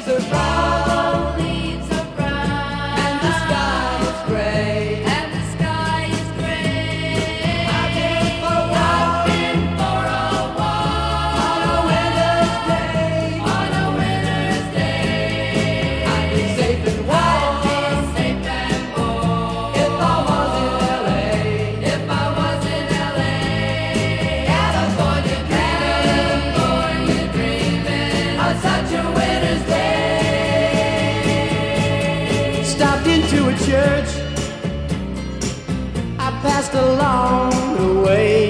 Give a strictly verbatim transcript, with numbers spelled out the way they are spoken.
leaves are brown, leaves are brown, and the sky is gray. and the sky is gray. I've been for a walk I've been for a walk on a winter's day. on a winter's day. I'd be safe and warm I'd be safe and warm if I was in L A. if I was in L A. California dreaming, California dreaming On such a winter's day. Stopped into a church. I passed along the way.